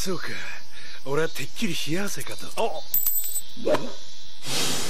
そうか。俺はてっきり冷や汗かと。